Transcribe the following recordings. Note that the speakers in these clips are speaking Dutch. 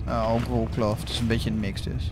Ook Wolcloth. Het is een beetje een mix dus.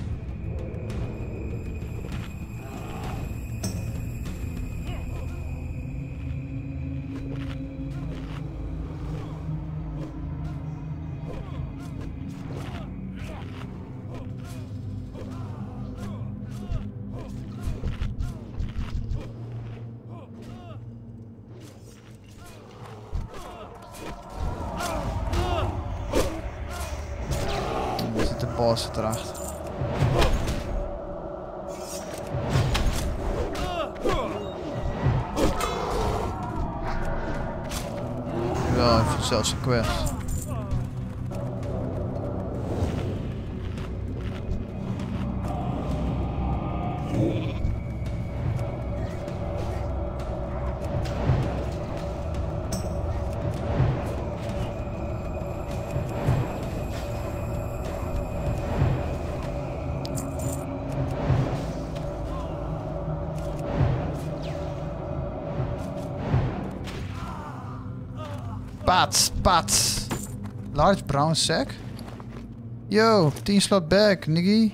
Boss erachter. Wel even zelfs een quest. Pat. Large brown sack. Yo, 10 slot back, niggy.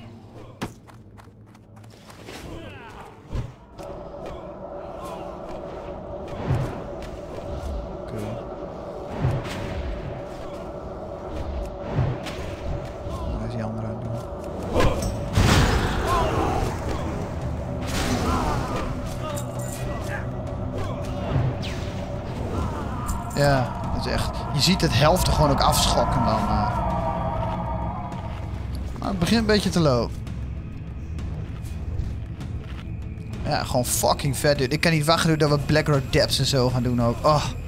Oké. Wat is die andere aan het doen? Ja. Echt, je ziet het helft er gewoon ook afschokken dan. Maar het begint een beetje te lopen. Ja, gewoon fucking vet, dude. Ik kan niet wachten dat we Black Rock Depths en zo gaan doen ook. Oh.